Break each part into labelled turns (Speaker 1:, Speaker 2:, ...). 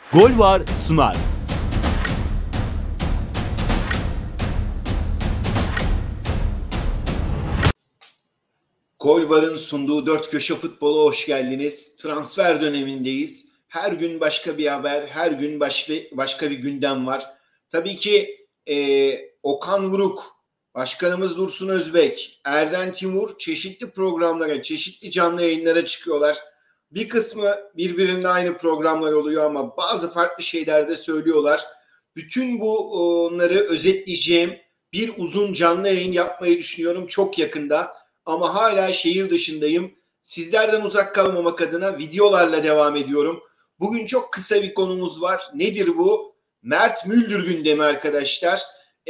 Speaker 1: Gol var sunar.
Speaker 2: Gol var'ın sunduğu Dört Köşe Futbol'a hoş geldiniz. Transfer dönemindeyiz. Her gün başka bir haber, her gün başka bir gündem var. Tabii ki Okan Buruk, Başkanımız Dursun Özbek, Erden Timur çeşitli programlara, çeşitli canlı yayınlara çıkıyorlar. Bir kısmı birbirinde aynı programlar oluyor ama bazı farklı şeyler de söylüyorlar. Bütün bunları özetleyeceğim bir uzun canlı yayın yapmayı düşünüyorum çok yakında. Ama hala şehir dışındayım. Sizlerden uzak kalmamak adına videolarla devam ediyorum. Bugün çok kısa bir konumuz var. Nedir bu? Mert Müldür gündemi arkadaşlar.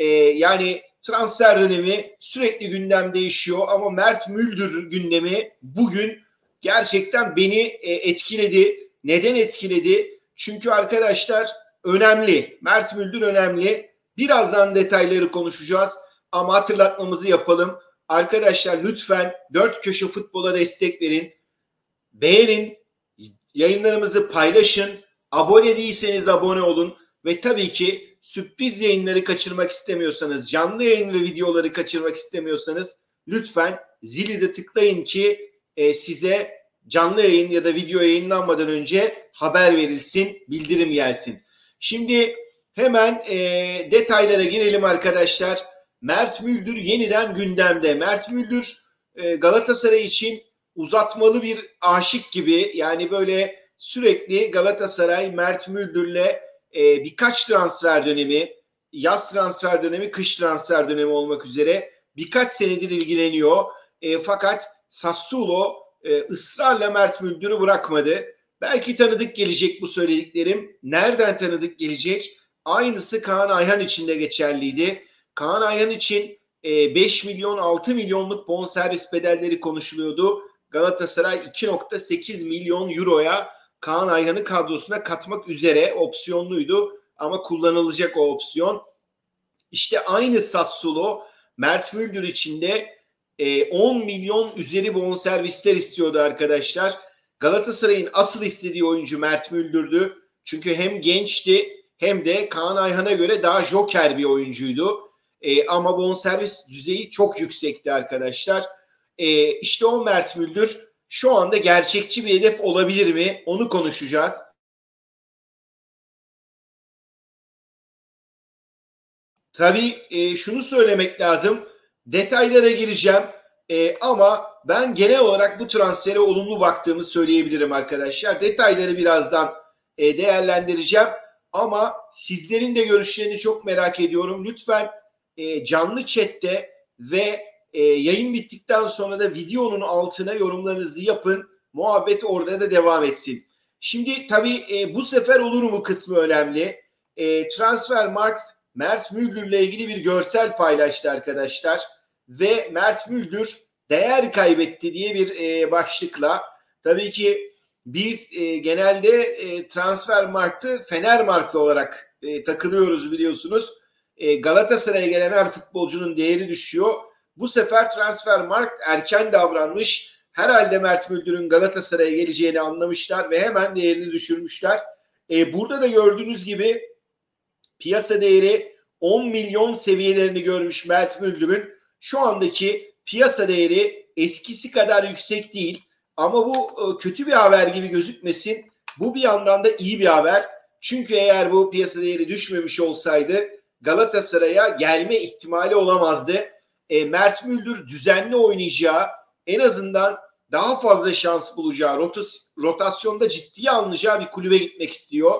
Speaker 2: Yani transfer dönemi sürekli gündem değişiyor ama Mert Müldür gündemi bugün gerçekten beni etkiledi. Neden etkiledi? Çünkü arkadaşlar önemli. Mert Müldür önemli. Birazdan detayları konuşacağız ama hatırlatmamızı yapalım. Arkadaşlar lütfen Dört Köşe Futbol'a destek verin. Beğenin, yayınlarımızı paylaşın. Abone değilseniz abone olun. Ve tabii ki sürpriz yayınları kaçırmak istemiyorsanız, canlı yayın ve videoları kaçırmak istemiyorsanız lütfen zili de tıklayın ki size canlı yayın ya da video yayınlanmadan önce haber verilsin, bildirim gelsin. Şimdi hemen detaylara girelim arkadaşlar. Mert Müldür yeniden gündemde. Mert Müldür Galatasaray için uzatmalı bir aşık gibi. Yani böyle sürekli Galatasaray Mert Müldür'le birkaç transfer dönemi, yaz transfer dönemi, kış transfer dönemi olmak üzere birkaç senedir ilgileniyor. Fakat Sassuolo ısrarla Mert Müldür'ü bırakmadı. Belki tanıdık gelecek bu söylediklerim. Nereden tanıdık gelecek? Aynısı Kaan Ayhan için de geçerliydi. Kaan Ayhan için 5 milyon 6 milyonluk bonservis bedelleri konuşuluyordu. Galatasaray 2,8 milyon euroya Kaan Ayhan'ı kadrosuna katmak üzere opsiyonluydu ama kullanılacak o opsiyon. İşte aynı Sassuolo Mert Müldür için de 10 milyon üzeri bonservisler istiyordu arkadaşlar. Galatasaray'ın asıl istediği oyuncu Mert Müldür'dü. Çünkü hem gençti hem de Kaan Ayhan'a göre daha joker bir oyuncuydu. Ama bonservis düzeyi çok yüksekti arkadaşlar. İşte o Mert Müldür şu anda gerçekçi bir hedef olabilir mi? Onu konuşacağız. Tabii şunu söylemek lazım. Detaylara gireceğim. Ama ben genel olarak bu transfere olumlu baktığımı söyleyebilirim arkadaşlar. Detayları birazdan değerlendireceğim. Ama sizlerin de görüşlerini çok merak ediyorum. Lütfen canlı chatte ve yayın bittikten sonra da videonun altına yorumlarınızı yapın. Muhabbet orada da devam etsin. Şimdi tabii bu sefer olur mu kısmı önemli. Transfermarkt Mert Müldür'le ilgili bir görsel paylaştı arkadaşlar. Ve Mert Müldür değer kaybetti diye bir başlıkla. Tabii ki biz genelde Transfermarkt'ı Fenermarkt olarak takılıyoruz biliyorsunuz. Galatasaray'a gelen her futbolcunun değeri düşüyor. Bu sefer Transfermarkt erken davranmış. Herhalde Mert Müldür'ün Galatasaray'a geleceğini anlamışlar ve hemen değerini düşürmüşler. Burada da gördüğünüz gibi piyasa değeri 10 milyon seviyelerini görmüş Mert Müldür'ün. Şu andaki piyasa değeri eskisi kadar yüksek değil. Ama bu kötü bir haber gibi gözükmesin. Bu bir yandan da iyi bir haber. Çünkü eğer bu piyasa değeri düşmemiş olsaydı Galatasaray'a gelme ihtimali olamazdı. Mert Müldür düzenli oynayacağı, en azından daha fazla şans bulacağı, rotasyonda ciddiye alınacağı bir kulübe gitmek istiyor.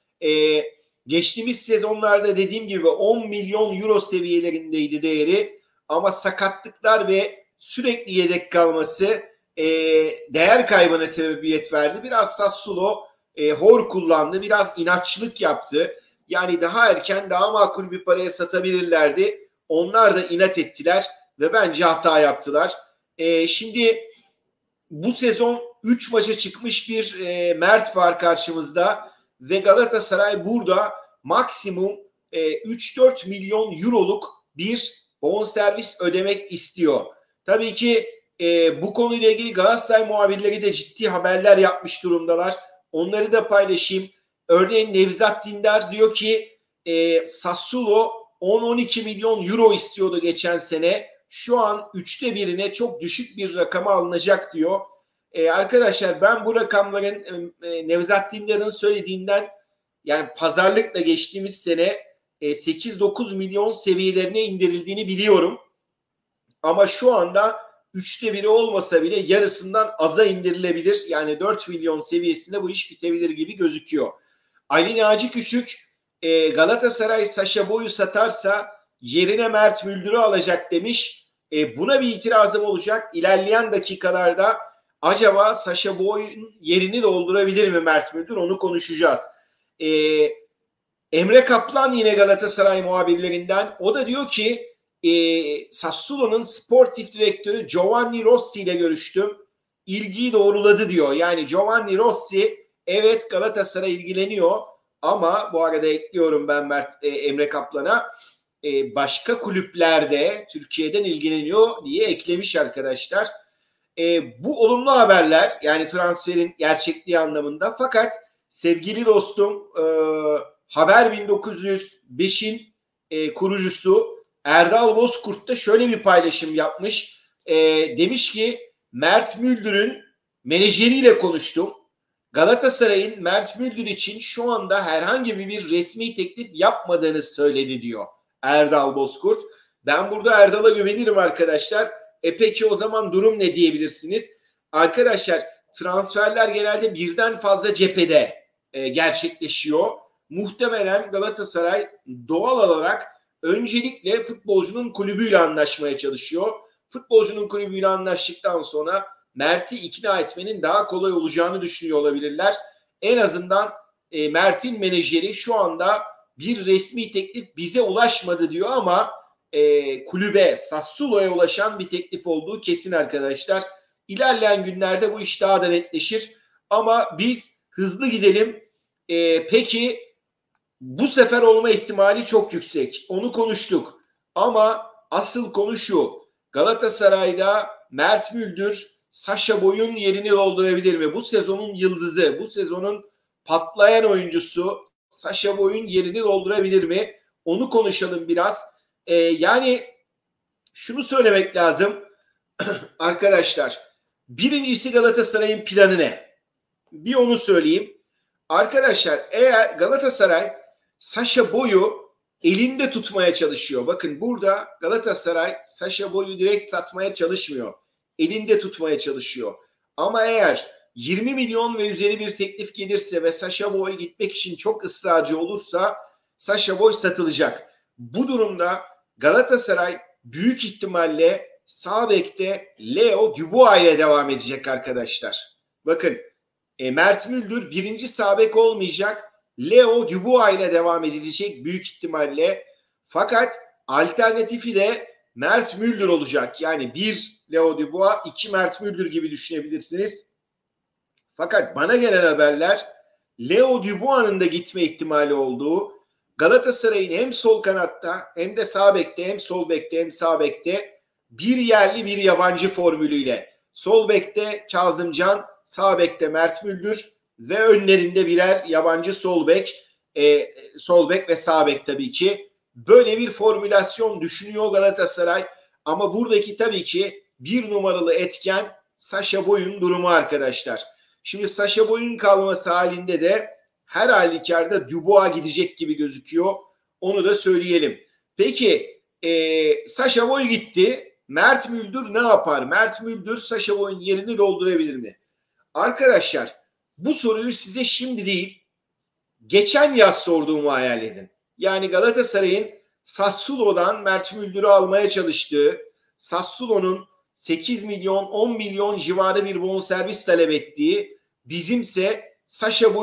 Speaker 2: Geçtiğimiz sezonlarda dediğim gibi 10 milyon euro seviyelerindeydi değeri. Ama sakatlıklar ve sürekli yedek kalması değer kaybına sebebiyet verdi. Biraz Sassuolo hor kullandı, biraz inatçılık yaptı. Yani daha erken, daha makul bir paraya satabilirlerdi. Onlar da inat ettiler ve bence hata yaptılar. Şimdi bu sezon 3 maça çıkmış bir Mert var karşımızda ve Galatasaray burada maksimum 3-4 milyon euroluk bir bonservis ödemek istiyor. Tabii ki bu konuyla ilgili Galatasaray muhabirleri de ciddi haberler yapmış durumdalar. Onları da paylaşayım. Örneğin Nevzat Dindar diyor ki Sassuolo 10-12 milyon euro istiyordu geçen sene. Şu an 1/3'ine çok düşük bir rakama alınacak diyor. Arkadaşlar ben bu rakamların Nevzat Dindar'ın söylediğinden, yani pazarlıkla geçtiğimiz sene 8-9 milyon seviyelerine indirildiğini biliyorum. Ama şu anda 1/3 olmasa bile yarısından aza indirilebilir. Yani 4 milyon seviyesinde bu iş bitebilir gibi gözüküyor. Ali Naci Küçük Galatasaray Sacha Boey'u satarsa yerine Mert Müldür'ü alacak demiş. Buna bir itirazım olacak. İlerleyen dakikalarda acaba Sacha Boey'un yerini doldurabilir mi Mert Müldür? Onu konuşacağız. Emre Kaplan yine Galatasaray muhabirlerinden. O da diyor ki Sassuolo'nun sportif direktörü Giovanni Rossi ile görüştüm. İlgiyi doğruladı diyor. Yani Giovanni Rossi evet Galatasaray ilgileniyor ama bu arada ekliyorum ben Emre Kaplan'a başka kulüplerde Türkiye'den ilgileniyor diye eklemiş arkadaşlar. Bu olumlu haberler, yani transferin gerçekliği anlamında. Fakat sevgili dostum Haber 1905'in kurucusu Erdal Bozkurt da şöyle bir paylaşım yapmış. Demiş ki Mert Müldür'ün menajeriyle konuştum. Galatasaray'ın Mert Müldür için şu anda herhangi bir resmi teklif yapmadığını söyledi diyor Erdal Bozkurt. Ben burada Erdal'a güvenirim arkadaşlar. Peki o zaman durum ne diyebilirsiniz? Arkadaşlar transferler genelde birden fazla cephede gerçekleşiyor. Muhtemelen Galatasaray doğal olarak öncelikle futbolcunun kulübüyle anlaşmaya çalışıyor. Futbolcunun kulübüyle anlaştıktan sonra Mert'i ikna etmenin daha kolay olacağını düşünüyor olabilirler. En azından Mert'in menajeri şu anda bir resmi teklif bize ulaşmadı diyor ama kulübe, Sassuolo'ya ulaşan bir teklif olduğu kesin arkadaşlar. İlerleyen günlerde bu iş daha da netleşir. Ama biz hızlı gidelim. Peki bu sefer olma ihtimali çok yüksek. Onu konuştuk. Ama asıl konu şu. Galatasaray'da Mert Müldür Sacha Boey'un yerini doldurabilir mi? Bu sezonun yıldızı, bu sezonun patlayan oyuncusu Sacha Boey'un yerini doldurabilir mi? Onu konuşalım biraz. Yani şunu söylemek lazım arkadaşlar. Birincisi Galatasaray'ın planı ne? Bir onu söyleyeyim. Arkadaşlar eğer Galatasaray Sacha Boey'u elinde tutmaya çalışıyor. Bakın burada Galatasaray Sacha Boey'u direkt satmaya çalışmıyor. Elinde tutmaya çalışıyor. Ama eğer 20 milyon ve üzeri bir teklif gelirse ve Sacha Boey gitmek için çok ısrarcı olursa Sacha Boey satılacak. Bu durumda Galatasaray büyük ihtimalle sağ bekte Leo Dubois ile devam edecek arkadaşlar. Bakın Mert Müldür birinci sağ bek olmayacak. Leo Dubois ile devam edilecek büyük ihtimalle. Fakat alternatifi de Mert Müldür olacak. Yani 1 Leo Dubois, 2 Mert Müldür gibi düşünebilirsiniz. Fakat bana gelen haberler Leo Dubois'ın da gitme ihtimali olduğu, Galatasaray'ın hem sol kanatta hem de sağ bekte, hem sol bekte hem sağ bekte bir yerli bir yabancı formülüyle. Sol bekte Kazımcan, sağ bekte Mert Müldür ve önlerinde birer yabancı sol bek, sol bek ve sağ bek tabii ki. Böyle bir formülasyon düşünüyor Galatasaray. Ama buradaki tabii ki bir numaralı etken Sacha Boey'un durumu arkadaşlar. Şimdi Sacha Boey'un kalması halinde de her halükarda Dubois gidecek gibi gözüküyor. Onu da söyleyelim. Peki Sacha Boey gitti. Mert Müldür ne yapar? Mert Müldür Sacha Boey'un yerini doldurabilir mi? Arkadaşlar bu soruyu size şimdi değil geçen yaz sorduğumu hayal edin. Yani Galatasaray'ın Sassuolo'dan Mert Müldür'ü almaya çalıştığı, Sassuolo'nun 8 milyon 10 milyon civarı bir bonservis talep ettiği, bizimse Sacha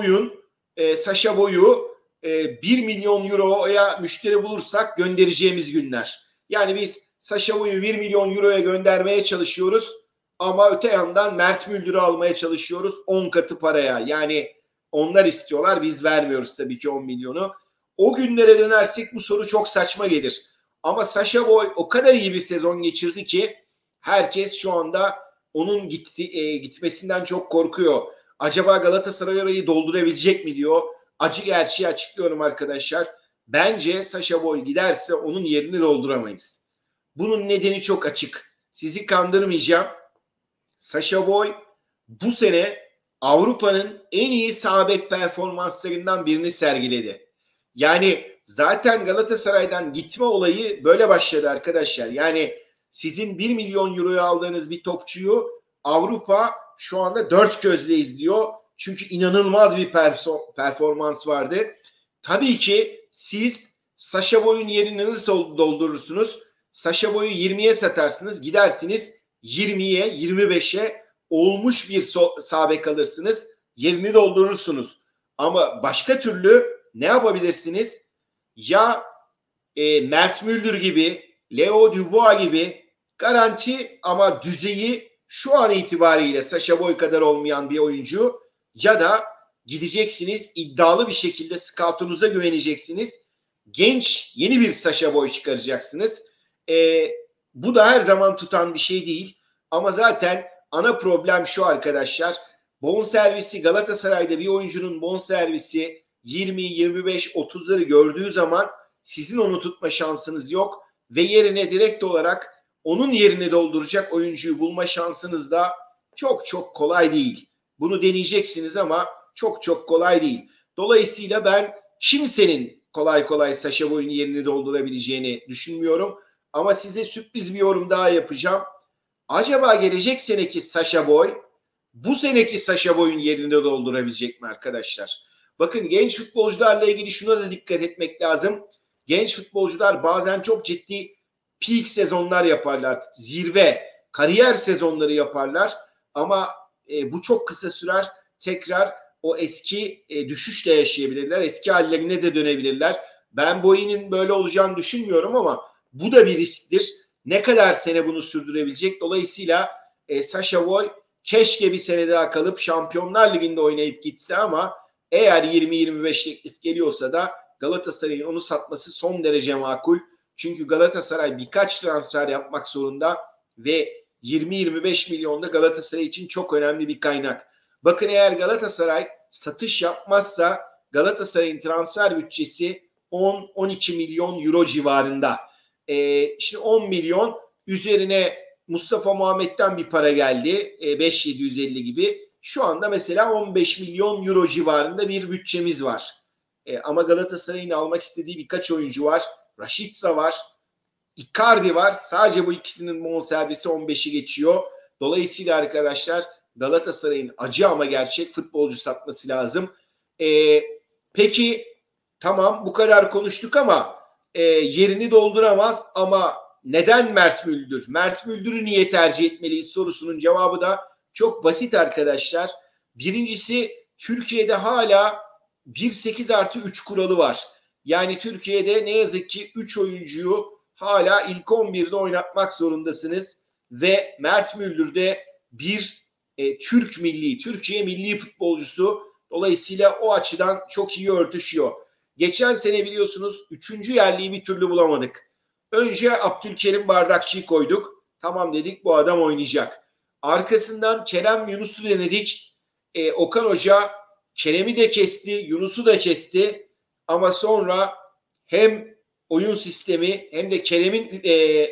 Speaker 2: Boey'u 1 milyon euroya müşteri bulursak göndereceğimiz günler. Yani biz Sacha Boey'u 1 milyon euroya göndermeye çalışıyoruz ama öte yandan Mert Müldür'ü almaya çalışıyoruz 10 katı paraya. Yani onlar istiyorlar, biz vermiyoruz tabii ki 10 milyonu. O günlere dönersek bu soru çok saçma gelir. Ama Sacha Boey o kadar iyi bir sezon geçirdi ki herkes şu anda onun gitmesinden çok korkuyor. Acaba Galatasaray orayı doldurabilecek mi diyor. acı gerçeği açıklıyorum arkadaşlar. Bence Sacha Boey giderse onun yerini dolduramayız. Bunun nedeni çok açık. Sizi kandırmayacağım. Sacha Boey bu sene Avrupa'nın en iyi sağ bek performanslarından birini sergiledi. Yani zaten Galatasaray'dan gitme olayı böyle başladı arkadaşlar. Yani sizin 1 milyon euroya aldığınız bir topçuyu Avrupa şu anda dört gözle izliyor. Çünkü inanılmaz bir performans vardı. Tabii ki siz Sacha Boey'un yerini nasıl doldurursunuz? Sacha Boey'u 20'ye satarsınız, gidersiniz 20'ye, 25'e olmuş bir sağ bek alırsınız, yerini doldurursunuz. Ama başka türlü ne yapabilirsiniz? Ya Mert Müldür gibi, Leo Dubois gibi garanti ama düzeyi şu an itibariyle Sacha Boey kadar olmayan bir oyuncu, ya da gideceksiniz iddialı bir şekilde scoutunuza güveneceksiniz. Genç yeni bir Sacha Boey çıkaracaksınız. Bu da her zaman tutan bir şey değil. Ama zaten ana problem şu arkadaşlar. Bonservisi, Galatasaray'da bir oyuncunun bonservisi 20, 25, 30'ları gördüğü zaman sizin onu tutma şansınız yok. Ve yerine direkt olarak onun yerini dolduracak oyuncuyu bulma şansınız da çok çok kolay değil. Bunu deneyeceksiniz ama çok çok kolay değil. Dolayısıyla ben kimsenin kolay kolay Sacha Boey'un yerini doldurabileceğini düşünmüyorum. Ama size sürpriz bir yorum daha yapacağım. Acaba gelecek seneki Sacha Boey bu seneki Sacha Boey'un yerini doldurabilecek mi arkadaşlar? Bakın, genç futbolcularla ilgili şuna da dikkat etmek lazım. Genç futbolcular bazen çok ciddi peak sezonlar yaparlar. Zirve, kariyer sezonları yaparlar. Ama bu çok kısa sürer. Tekrar o eski düşüşle yaşayabilirler. Eski hallerine de dönebilirler. Ben Boey'nin böyle olacağını düşünmüyorum ama bu da bir risktir. Ne kadar sene bunu sürdürebilecek? Dolayısıyla Sacha Boey keşke bir sene daha kalıp Şampiyonlar Ligi'nde oynayıp gitse ama eğer 20-25 teklif geliyorsa da Galatasaray'ın onu satması son derece makul. Çünkü Galatasaray birkaç transfer yapmak zorunda ve 20-25 milyon da Galatasaray için çok önemli bir kaynak. Bakın, eğer Galatasaray satış yapmazsa Galatasaray'ın transfer bütçesi 10-12 milyon euro civarında. Şimdi 10 milyon üzerine Mustafa Muhammed'den bir para geldi. 5.750 gibi. Şu anda mesela 15 milyon euro civarında bir bütçemiz var. Ama Galatasaray'ın almak istediği birkaç oyuncu var. Rashica var. Icardi var. Sadece bu ikisinin bonservisi 15'i geçiyor. Dolayısıyla arkadaşlar Galatasaray'ın acı ama gerçek futbolcu satması lazım. Peki tamam, bu kadar konuştuk ama yerini dolduramaz ama neden Mert Müldür? Mert Müldür'ü niye tercih etmeliyiz sorusunun cevabı da çok basit arkadaşlar. Birincisi, Türkiye'de hala 1-8+3 kuralı var. Yani Türkiye'de ne yazık ki 3 oyuncuyu hala ilk 11'de oynatmak zorundasınız. Ve Mert Müldür de bir Türkiye milli futbolcusu. Dolayısıyla o açıdan çok iyi örtüşüyor. Geçen sene biliyorsunuz 3. yerliyi bir türlü bulamadık. Önce Abdülkerim Bardakçı'yı koyduk. Tamam dedik, bu adam oynayacak. Arkasından Kerem Yunus'u denedik. Okan Hoca Kerem'i de kesti, Yunus'u da kesti. Ama sonra hem oyun sistemi hem de Kerem'in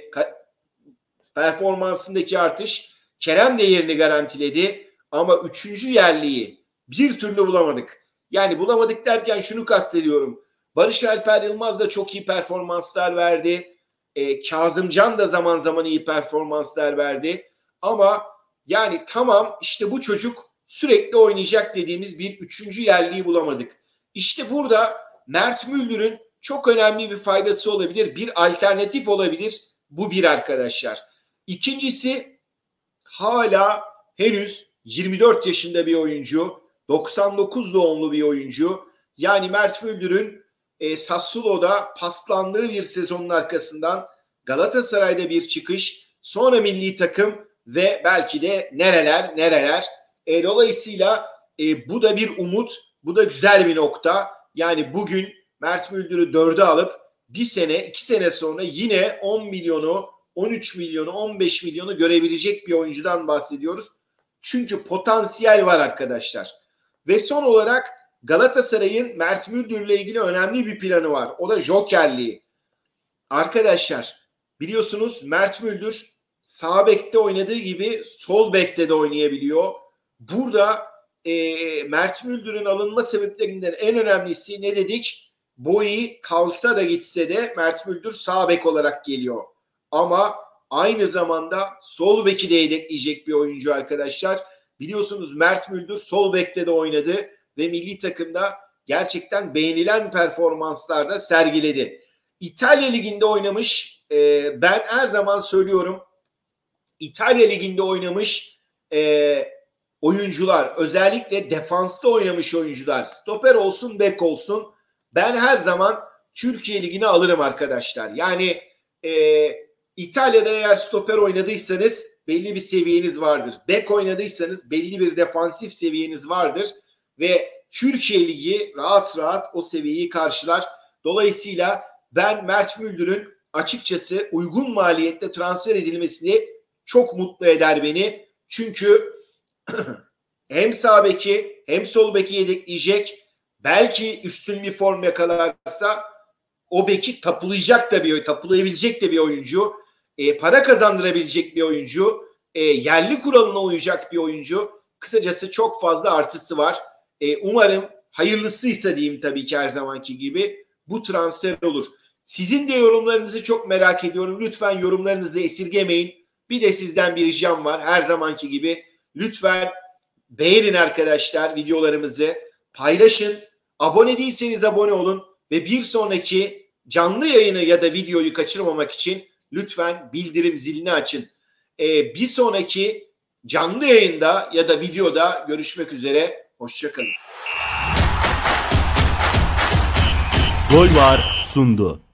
Speaker 2: performansındaki artış, Kerem de yerini garantiledi. Ama 3. yerliyi bir türlü bulamadık. Yani bulamadık derken şunu kastediyorum. Barış Alper Yılmaz da çok iyi performanslar verdi. Kazımcan da zaman zaman iyi performanslar verdi. Ama yani tamam, işte bu çocuk sürekli oynayacak dediğimiz bir 3. yerliyi bulamadık. İşte burada Mert Müldür'ün çok önemli bir faydası olabilir. Bir alternatif olabilir. Bu bir arkadaşlar. İkincisi, hala henüz 24 yaşında bir oyuncu. 99 doğumlu bir oyuncu. Yani Mert Müldür'ün Sassuolo'da paslandığı bir sezonun arkasından Galatasaray'da bir çıkış, sonra milli takım ve belki de nereler. Dolayısıyla bu da bir umut, bu da güzel bir nokta. Yani bugün Mert Müldür'ü 4'e alıp bir sene, 2 sene sonra yine 10 milyonu, 13 milyonu, 15 milyonu görebilecek bir oyuncudan bahsediyoruz. Çünkü potansiyel var arkadaşlar. Ve son olarak Galatasaray'ın Mert Müldür'le ilgili önemli bir planı var. O da jokerliği. Arkadaşlar biliyorsunuz Mert Müldür sağ bekte oynadığı gibi sol bekte de oynayabiliyor. Burada Mert Müldür'ün alınma sebeplerinden en önemlisi ne dedik? Boyi kalsa da gitse de Mert Müldür sağ bek olarak geliyor. Ama aynı zamanda sol beki de yedekleyecek bir oyuncu arkadaşlar. Biliyorsunuz Mert Müldür sol bekte de oynadı ve milli takımda gerçekten beğenilen performanslar da sergiledi. İtalya Ligi'nde oynamış. Ben her zaman söylüyorum. İtalya Ligi'nde oynamış oyuncular, özellikle defansta oynamış oyuncular, stoper olsun, bek olsun, ben her zaman Türkiye Ligi'ne alırım arkadaşlar. Yani İtalya'da eğer stoper oynadıysanız belli bir seviyeniz vardır. Bek oynadıysanız belli bir defansif seviyeniz vardır. Ve Türkiye Ligi rahat rahat o seviyeyi karşılar. Dolayısıyla ben Mert Müldür'ün açıkçası uygun maliyette transfer edilmesini çok mutlu eder beni. Çünkü hem sağ beki hem sol beki yedekleyecek. Belki üstün bir form yakalarsa o beki tapulayabilecek de bir oyuncu. Para kazandırabilecek bir oyuncu. Yerli kuralına uyacak bir oyuncu. Kısacası çok fazla artısı var. Umarım hayırlısıysa diyeyim tabii ki her zamanki gibi bu transfer olur. Sizin de yorumlarınızı çok merak ediyorum. Lütfen yorumlarınızı esirgemeyin. Bir de sizden bir ricam var her zamanki gibi. Lütfen beğenin arkadaşlar videolarımızı. Paylaşın. Abone değilseniz abone olun. Ve bir sonraki canlı yayını ya da videoyu kaçırmamak için lütfen bildirim zilini açın. Bir sonraki canlı yayında ya da videoda görüşmek üzere. Hoşça kalın.
Speaker 1: Gol var sundu.